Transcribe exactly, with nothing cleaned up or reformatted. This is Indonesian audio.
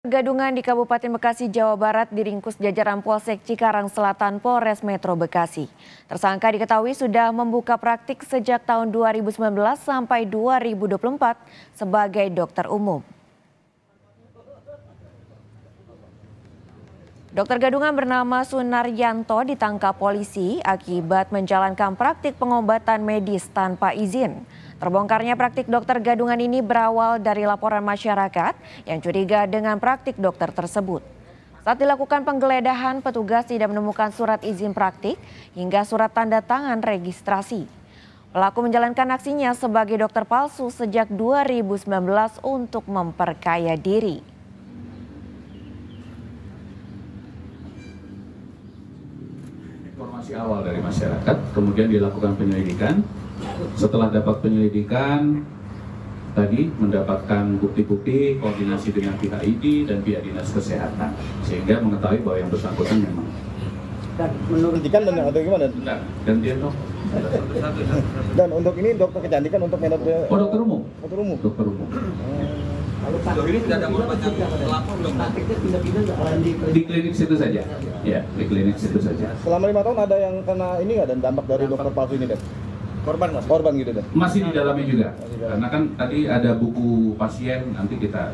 Gadungan di Kabupaten Bekasi, Jawa Barat diringkus jajaran Polsek Cikarang Selatan Polres Metro Bekasi. Tersangka diketahui sudah membuka praktik sejak tahun dua ribu sembilan belas sampai dua ribu dua puluh empat sebagai dokter umum. Dokter gadungan bernama Sunaryanto ditangkap polisi akibat menjalankan praktik pengobatan medis tanpa izin. Terbongkarnya praktik dokter gadungan ini berawal dari laporan masyarakat yang curiga dengan praktik dokter tersebut. Saat dilakukan penggeledahan, petugas tidak menemukan surat izin praktik hingga surat tanda tangan registrasi. Pelaku menjalankan aksinya sebagai dokter palsu sejak dua ribu sembilan belas untuk memperkaya diri. Informasi awal dari masyarakat, kemudian dilakukan penyelidikan. Setelah dapat penyelidikan, tadi mendapatkan bukti-bukti koordinasi dengan pihak I D I dan pihak Dinas Kesehatan, sehingga mengetahui bahwa yang bersangkutan memang. Dan menurut Dikan dan atau gimana? Nah, gantian dong. Dan untuk ini dokter kecantikan untuk metode. Oh, dokter umum. Dokter umum. Dokter umum. Kalau sejauh ini tidak ada korban yang melapor belum? Praktiknya pindah-pindah di Di klinik situ saja. Ya, di klinik situ saja. Selama lima tahun ada yang kena ini nggak dan dampak dari dokter palsu ini, Dan? Korban mas? Korban gitu, Dan? Masih di dalamnya juga. Karena kan tadi ada buku pasien, nanti kita